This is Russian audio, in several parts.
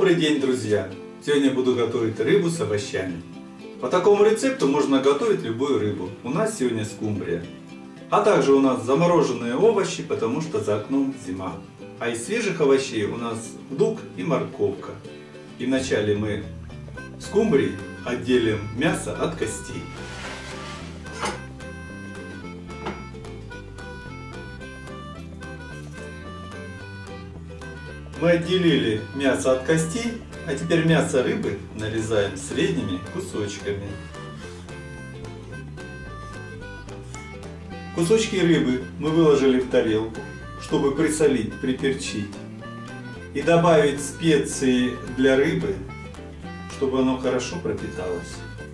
Добрый день, друзья! Сегодня буду готовить рыбу с овощами. По такому рецепту можно готовить любую рыбу. У нас сегодня скумбрия. А также у нас замороженные овощи, потому что за окном зима. А из свежих овощей у нас лук и морковка. И вначале мы скумбрии отделим мясо от костей. Мы отделили мясо от костей, а теперь мясо рыбы нарезаем средними кусочками. Кусочки рыбы мы выложили в тарелку, чтобы присолить, приперчить. И добавить специи для рыбы, чтобы оно хорошо пропиталось.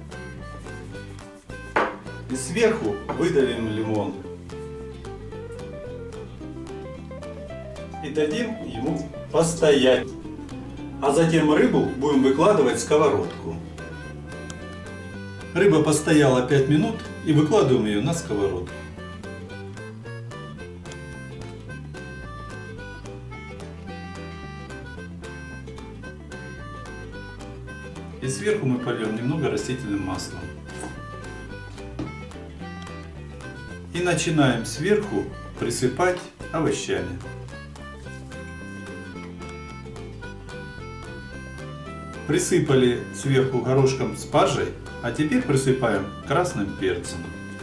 И сверху выдавим лимон. И дадим ему постоять. А затем рыбу будем выкладывать в сковородку. Рыба постояла 5 минут и выкладываем ее на сковородку. И сверху мы польем немного растительным маслом. И начинаем сверху присыпать овощами. Присыпали сверху горошком спаржей, а теперь присыпаем красным перцем.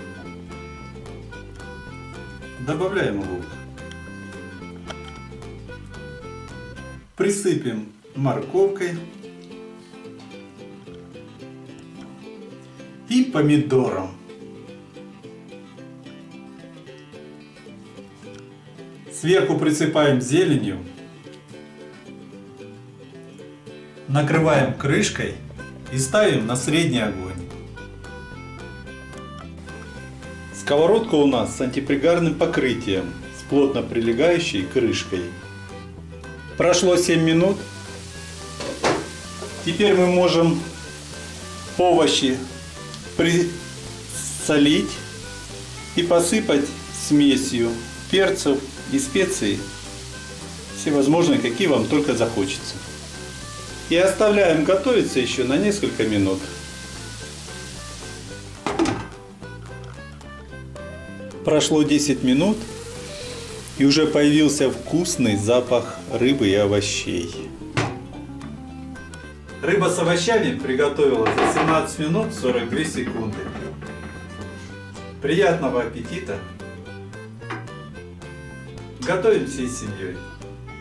Добавляем лук. Присыпем морковкой и помидором. Сверху присыпаем зеленью. Накрываем крышкой и ставим на средний огонь. Сковородка у нас с антипригарным покрытием, с плотно прилегающей крышкой. Прошло 7 минут. Теперь мы можем овощи присолить и посыпать смесью перцев и специй, всевозможные, какие вам только захочется. И оставляем готовиться еще на несколько минут. Прошло 10 минут, и уже появился вкусный запах рыбы и овощей. Рыба с овощами приготовилась за 17 минут 42 секунды. Приятного аппетита! Готовим всей семьей!